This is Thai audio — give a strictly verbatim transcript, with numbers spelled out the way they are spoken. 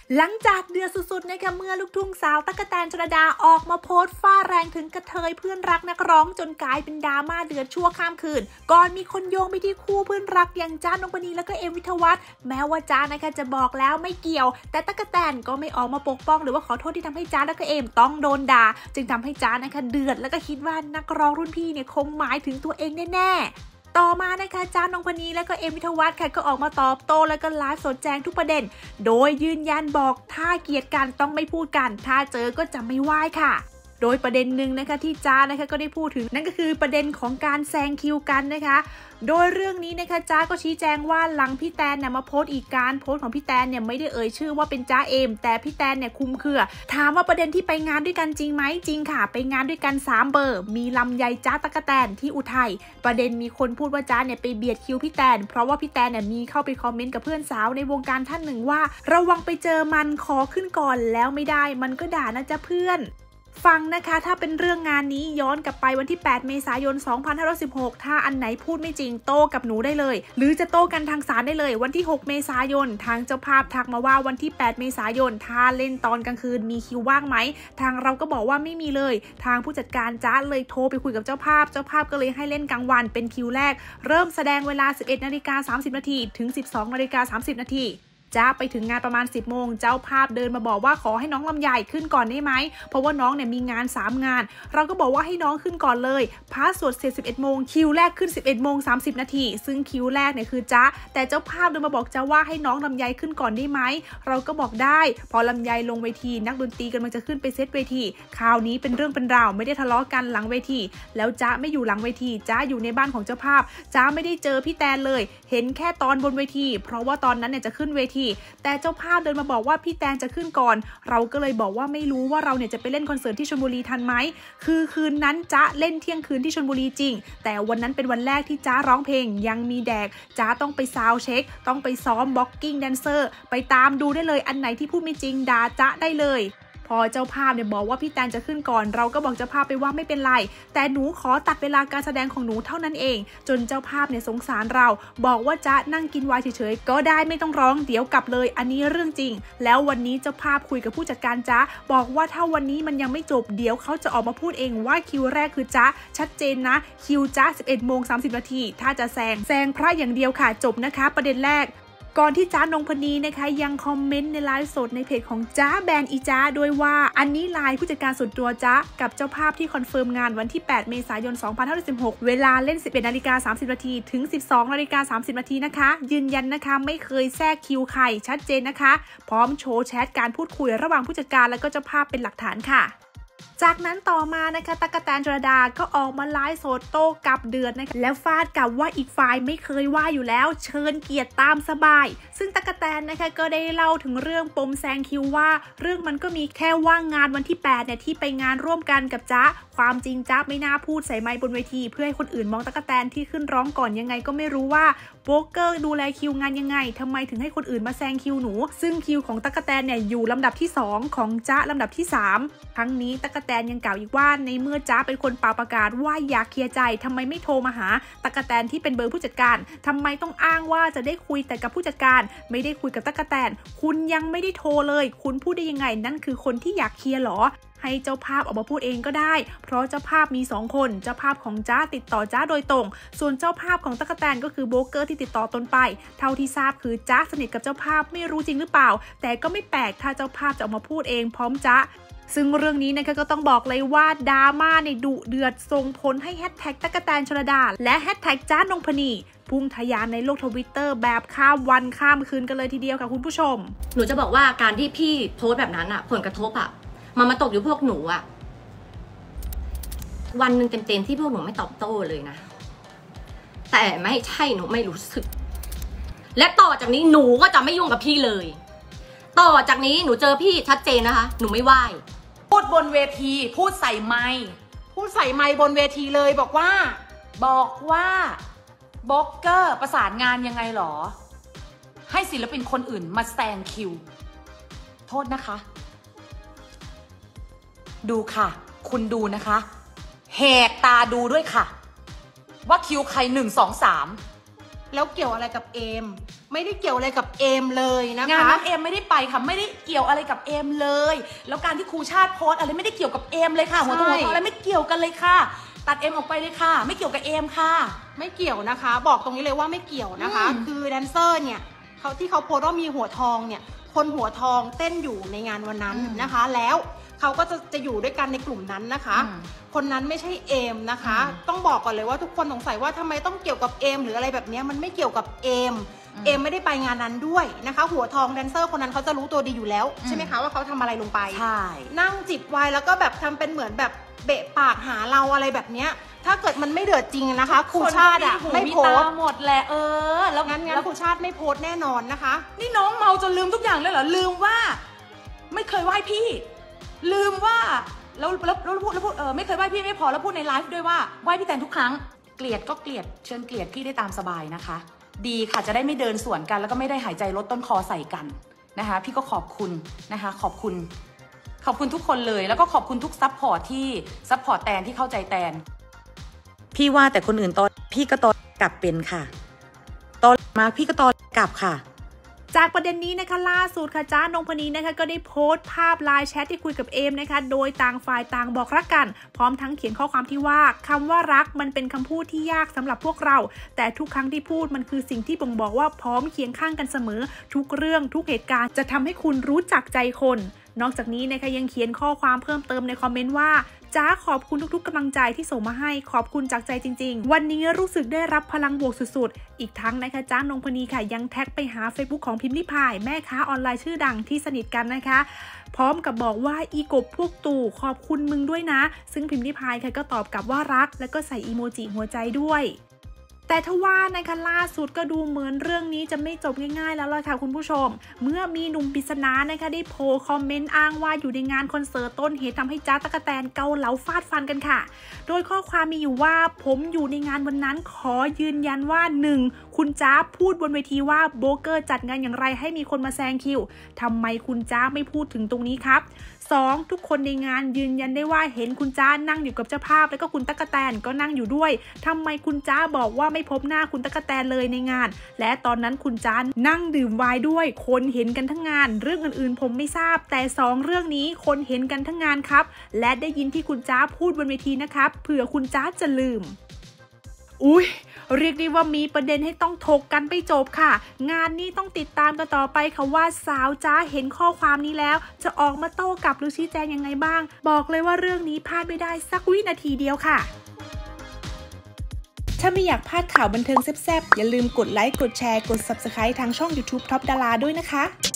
หลังจากเดือดสุดๆนะคะเมื่อลูกทุ่งสาวตั๊กแตนชลดาออกมาโพสต์ฟ้าแรงถึงกระเทยเพื่อนรักนักร้องจนกลายเป็นดราม่าเดือดชั่วข้ามคืนก่อนมีคนโยงไปที่คู่เพื่อนรักอย่างจ้านงพนีแล้วก็เอมวิทวัฒน์แม้ว่าจ้านะคะจะบอกแล้วไม่เกี่ยวแต่ตั๊กแตนก็ไม่ออกมาปกป้องหรือว่าขอโทษที่ทำให้จ้าแล้วก็เอมต้องโดนด่าจึงทำให้จ้านะคะเดือดแล้วก็คิดว่านักร้องรุ่นพี่เนี่ยคงหมายถึงตัวเองแน่ๆต่อมานะคะจ้านงพนีและก็เอมวิทวัฒน์ค่ะก็ออกมาตอบโต้แล้วก็ไลฟ์สดแจงทุกประเด็นโดยยืนยันบอกถ้าเกลียดกันต้องไม่พูดกันถ้าเจอก็จะไม่ไหว้ค่ะโดยประเด็นหนึ่งนะคะที่จ้านะคะก็ได้พูดถึงนั่นก็คือประเด็นของการแซงคิวกันนะคะโดยเรื่องนี้นะคะจ้าก็ชี้แจงว่าหลังพี่แตนเนี่ยมาโพสต์อีกการโพสต์ของพี่แตนเนี่ยไม่ได้เอ่ยชื่อว่าเป็นจ้าเอมแต่พี่แตนเนี่ยคุมเครือถามว่าประเด็นที่ไปงานด้วยกันจริงไหมจริงค่ะไปงานด้วยกันสามเบอร์มีลำไยจ้าตั๊กแตนที่อุทัยประเด็นมีคนพูดว่าจ้าเนี่ยไปเบียดคิวพี่แตนเพราะว่าพี่แตนเนี่ยมีเข้าไปคอมเมนต์กับเพื่อนสาวในวงการท่านหนึ่งว่าระวังไปเจอมันขอขึ้นก่อนแล้วไม่ได้มันก็ด่านะจ๊ะเพื่อนฟังนะคะถ้าเป็นเรื่องงานนี้ย้อนกลับไปวันที่แปดเมษายนสองพันห้าร้อยสิบหกถ้าอันไหนพูดไม่จริงโต้กับหนูได้เลยหรือจะโต้กันทางศาลได้เลยวันที่หกเมษายนทางเจ้าภาพทักมาว่าวันที่แปดเมษายนถ้าเล่นตอนกลางคืนมีคิวว่างไหมทางเราก็บอกว่าไม่มีเลยทางผู้จัดการจ้าเลยโทรไปคุยกับเจ้าภาพเจ้าภาพก็เลยให้เล่นกลางวันเป็นคิวแรกเริ่มแสดงเวลา สิบเอ็ดนาฬิกาสามสิบนาทีถึง สิบสองนาฬิกาสามสิบนาทีจ้าไปถึงงานประมาณสิบโมงเจ้าภาพเดินมาบอกว่าขอให้น้องลำไยขึ้นก่อนได้ไหมเพราะว่าน้องเนี่ยมีงานสามงานเราก็บอกว่าให้น้องขึ้นก่อนเลยพาสวดเสร็จสิบเอ็ดโมงคิวแรกขึ้นสิบเอ็ดโมงสามสิบนาทีซึ่งคิวแรกเนี่ยคือจ้าแต่เจ้าภาพเดินมาบอกจ้าว่าให้น้องลำไยขึ้นก่อนได้ไหมเราก็บอกได้พอลำไยลงเวทีนักดนตรีกำลังจะขึ้นไปเซตเวทีคราวนี้เป็นเรื่องเป็นราวไม่ได้ทะเลาะกันหลังเวทีแล้วจ้าไม่อยู่หลังเวทีจ้าอยู่ในบ้านของเจ้าภาพจ้าไม่ได้เจอพี่แตนเลยเห็นแค่ตอนบนเวทีเพราะว่าตอนนั้นเนี่ยจะขึ้นเวทีแต่เจ้าภาพเดินมาบอกว่าพี่แตนจะขึ้นก่อนเราก็เลยบอกว่าไม่รู้ว่าเราเนี่ยจะไปเล่นคอนเสิร์ตที่ชลบุรีทันไหมคือคืนนั้นจ๊ะเล่นเที่ยงคืนที่ชลบุรีจริงแต่วันนั้นเป็นวันแรกที่จ๊ะร้องเพลงยังมีแดกจ๊ะต้องไปซาวด์เช็คต้องไปซ้อมบล็อกกิ้งแดนเซอร์ไปตามดูได้เลยอันไหนที่พูดไม่จริงด่าจ๊ะได้เลยพอเจ้าภาพเนี่ยบอกว่าพี่แตนจะขึ้นก่อนเราก็บอกเจ้าภาพไปว่าไม่เป็นไรแต่หนูขอตัดเวลาการแสดงของหนูเท่านั้นเองจนเจ้าภาพเนี่ยสงสารเราบอกว่าจ๊ะนั่งกินไวน์เฉยๆก็ได้ไม่ต้องร้องเดี๋ยวกลับเลยอันนี้เรื่องจริงแล้ววันนี้เจ้าภาพคุยกับผู้จัดการจ๊ะบอกว่าถ้าวันนี้มันยังไม่จบเดี๋ยวเขาจะออกมาพูดเองว่าคิวแรกคือจ๊ะชัดเจนนะคิวจ๊ะ สิบเอ็ดโมงสามสิบนาทีถ้าจะแซงแซงพระอย่างเดียวค่ะจบนะคะประเด็นแรกก่อนที่จ้านงพนีนะคะยังคอมเมนต์ในไลฟ์สดในเพจของจ้าแบรนด์อีจ้าด้วยว่าอันนี้ไลน์ผู้จัดการส่วนตัวจ้ากับเจ้าภาพที่คอนเฟิร์มงานวันที่แปดเมษายนสองพันห้าร้อยสิบหกเวลาเล่น สิบเอ็ดนาฬิกาสามสิบนาทีถึง สิบสองนาฬิกาสามสิบนาทีนะคะยืนยันนะคะไม่เคยแทรกคิวใครชัดเจนนะคะพร้อมโชว์แชทการพูดคุยระหว่างผู้จัดการและก็เจ้าภาพเป็นหลักฐานค่ะจากนั้นต่อมานะคะตั๊กแตนชลดาก็ออกมาไลฟ์สดโต้กลับเดือดนะคะแล้วฟาดกลับว่าอีกฝ่ายไม่เคยว่าอยู่แล้วเชิญเกียรติตามสบายซึ่งตั๊กแตนนะคะก็ได้เล่าถึงเรื่องปมแซงคิวว่าเรื่องมันก็มีแค่ว่างงานวันที่แปดเนี่ยที่ไปงานร่วมกันกับจ๊ะความจริงจ๊ะไม่น่าพูดใส่ไมค์บนเวทีเพื่อให้คนอื่นมองตั๊กแตนที่ขึ้นร้องก่อนยังไงก็ไม่รู้ว่าโบรกเกอร์ดูแลคิวงานยังไงทำไมถึงให้คนอื่นมาแซงคิวหนูซึ่งคิวของตั๊กแตนเนี่ยอยู่ลำดับที่สองของจ๊ะลำดับที่สามทั้งนี้ตั๊กแตนยังกล่าวอีกว่าในเมื่อจ๊ะเป็นคนเป่าประกาศว่าอยากเคลียร์ใจทำไมไม่โทรมาหาตั๊กแตนที่เป็นเบอร์ผู้จัดการทำไมต้องอ้างว่าจะได้คุยแต่กับผู้จัดการไม่ได้คุยกับตั๊กแตนคุณยังไม่ได้โทรเลยคุณพูดได้ยังไงนั่นคือคนที่อยากเคลียร์หรอให้เจ้าภาพออกมาพูดเองก็ได้เพราะเจ้าภาพมีสองคนเจ้าภาพของจ๊ะติดต่อจ๊ะโดยตรงส่วนเจ้าภาพของตั๊กแตนก็คือโบรกเกอร์ที่ติดต่อตนไปเท่าที่ทราบคือจ๊ะสนิทกับเจ้าภาพไม่รู้จริงหรือเปล่าแต่ก็ไม่แปลกถ้าเจ้าภาพจะออกมาพูดเองพร้อมจ๊ะซึ่งเรื่องนี้นะคะก็ต้องบอกเลยว่าดราม่าในดุเดือดส่งผลให้แฮชแท็กตั๊กแตนชลดาและแฮชแท็กจ้านงพนีพุ่งทะยานในโลกทวิตเตอร์แบบข้ามวันข้ามคืนกันเลยทีเดียวค่ะคุณผู้ชมหนูจะบอกว่าการที่พี่โพสแบบนั้นอะผลกระทบอะมันมาตกอยู่พวกหนูอะวันหนึ่งเต็มๆที่พวกหนูไม่ตอบโต้เลยนะแต่ไม่ใช่หนูไม่รู้สึกและต่อจากนี้หนูก็จะไม่ยุ่งกับพี่เลยต่อจากนี้หนูเจอพี่ชัดเจนนะคะหนูไม่ไหว้พูดบนเวทีพูดใส่ไมค์พูดใส่ไมค์บนเวทีเลยบอกว่าบอกว่าบล็อกเกอร์ประสานงานยังไงหรอให้ศิลปินคนอื่นมาแซงคิวโทษนะคะดูค่ะคุณดูนะคะแหกตาดูด้วยค่ะว่าคิวใครหนึ่งสองสามแล้วเกี่ยวอะไรกับเอมไม่ได้เกี่ยวอะไรกับเอมเลยนะคะงานน้องเอมไม่ได้ไปค่ะไม่ได้เกี่ยวอะไรกับเอมเลยแล้วการที่ครูชาติโพสอะไรไม่ได้เกี่ยวกับเอมเลยค่ะหัวตัวหัวตัวอะไรไม่เกี่ยวกันเลยค่ะตัดเอมออกไปเลยค่ะไม่เกี่ยวกับเอมค่ะไม่เกี่ยวนะคะบอกตรงนี้เลยว่าไม่เกี่ยวนะคะคือแดนเซอร์เนี่ยเขาที่เขาโพสว่ามีหัวทองเนี่ยคนหัวทองเต้นอยู่ในงานวันนั้นนะคะแล้วเขาก็จะจะอยู่ด้วยกันในกลุ่มนั้นนะคะคนนั้นไม่ใช่เอมนะคะต้องบอกก่อนเลยว่าทุกคนสงสัยว่าทำไมต้องเกี่ยวกับเอมหรืออะไรแบบนี้มันไม่เกี่ยวกับเอมเอมไม่ได้ไปงานนั้นด้วยนะคะหัวทองแดนเซอร์คนนั้นเขาจะรู้ตัวดีอยู่แล้วใช่ไหมคะว่าเขาทำอะไรลงไปใช่นั่งจิบไวน์แล้วก็แบบทำเป็นเหมือนแบบเบะปากหาเราอะไรแบบเนี้ยถ้าเกิดมันไม่เดือดจริงนะคะครูชาติอะไม่โพสหมดแหละเออแล้วงั้นงั้นครูชาติไม่โพสแน่นอนนะคะนี่น้องเมาจนลืมทุกอย่างเลยเหรอลืมว่าไม่เคยไหว้พี่ลืมว่าแล้วแล้วแล้วพูดแล้วพูดเออไม่เคยไหว้พี่ไม่พอแล้วพูดในไลฟ์ด้วยว่าไหว้พี่แตนทุกครั้งเกลียดก็เกลียดเชิญเกลียดพี่ได้ตามสบายนะคะดีค่ะจะได้ไม่เดินสวนกันแล้วก็ไม่ได้หายใจลดต้นคอใส่กันนะคะพี่ก็ขอบคุณนะคะขอบคุณขอบคุณทุกคนเลยแล้วก็ขอบคุณทุกซัพพอร์ตที่ซัพพอร์ตแตนที่เข้าใจแตนพี่ว่าแต่คนอื่นตอนพี่ก็ตอนกลับเป็นค่ะตอนมาพี่ก็ตอนกลับค่ะจากประเด็นนี้นะคะล่าสุดค่ะจ้านงพนีนะคะก็ได้โพสต์ภาพไลน์แชทที่คุยกับเอมนะคะโดยต่างฝ่ายต่างบอกรักกันพร้อมทั้งเขียนข้อความที่ว่าคำว่ารักมันเป็นคำพูดที่ยากสำหรับพวกเราแต่ทุกครั้งที่พูดมันคือสิ่งที่บ่งบอกว่าพร้อมเคียงข้างกันเสมอทุกเรื่องทุกเหตุการณ์จะทำให้คุณรู้จักใจคนนอกจากนี้นะคะยังเขียนข้อความเพิ่มเติมในคอมเมนต์ว่าจ้าขอบคุณทุกๆกำลังใจที่ส่งมาให้ขอบคุณจากใจจริงๆวันนี้รู้สึกได้รับพลังบวกสุดๆอีกทั้งนะคะจ้านงพนีค่ะยังแท็กไปหา เฟซบุ๊ก ของพิมพ์ริพายแม่ค้าออนไลน์ชื่อดังที่สนิทกันนะคะพร้อมกับบอกว่าอีกบพวกตู่ขอบคุณมึงด้วยนะซึ่งพิมพ์ริพายค่ะก็ตอบกลับว่ารักแล้วก็ใส่อีโมจิหัวใจด้วยแต่ทว่านะคะล่าสุดก็ดูเหมือนเรื่องนี้จะไม่จบง่ายๆแล้วล่ะค่ะคุณผู้ชมเมื่อมีหนุ่มปริศนานะคะได้โพสต์คอมเมนต์อ้างว่าอยู่ในงานคอนเสิร์ตต้นเหตุทำให้จ๊ะตั๊กแตนเกาเหลาฟาดฟันกันค่ะโดยข้อความมีอยู่ว่าผมอยู่ในงานวันนั้นขอยืนยันว่า หนึ่ง คุณจ๊ะพูดบนเวทีว่าโบรกเกอร์จัดงานอย่างไรให้มีคนมาแซงคิวทำไมคุณจ๊ะไม่พูดถึงตรงนี้ครับสอง ทุกคนในงานยืนยันได้ว่าเห็นคุณจ้านั่งอยู่กับเจ้าภาพแล้วก็คุณตั๊กแตนก็นั่งอยู่ด้วยทำไมคุณจ้าบอกว่าไม่พบหน้าคุณตั๊กแตนเลยในงานและตอนนั้นคุณจ้านั่งดื่มไวน์ด้วยคนเห็นกันทั้งงานเรื่องอื่นๆผมไม่ทราบแต่สองเรื่องนี้คนเห็นกันทั้งงานครับและได้ยินที่คุณจ้าพูดบนเวทีนะครับเผื่อคุณจ้าจะลืมอุ้ยเรียกได้ว่ามีประเด็นให้ต้องถกกันไปจบค่ะงานนี้ต้องติดตามกันต่อไปค่ะว่าสาวจ้าเห็นข้อความนี้แล้วจะออกมาโต้กลับหรือชี้แจงยังไงบ้างบอกเลยว่าเรื่องนี้พลาดไม่ได้สักวินาทีเดียวค่ะถ้าไม่อยากพลาดข่าวบันเทิงแซ่บๆอย่าลืมกดไลค์กดแชร์กด ซับสไครบ์ ทางช่อง ยูทูบ ท็อปดาราด้วยนะคะ